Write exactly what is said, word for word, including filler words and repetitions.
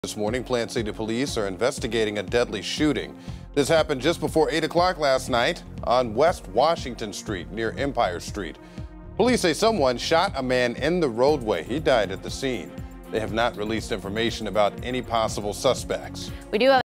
This morning, Plant City police are investigating a deadly shooting. This happened just before eight o'clock last night on West Washington Street near Empire Street. Police say someone shot a man in the roadway. He died at the scene. They have not released information about any possible suspects. We do have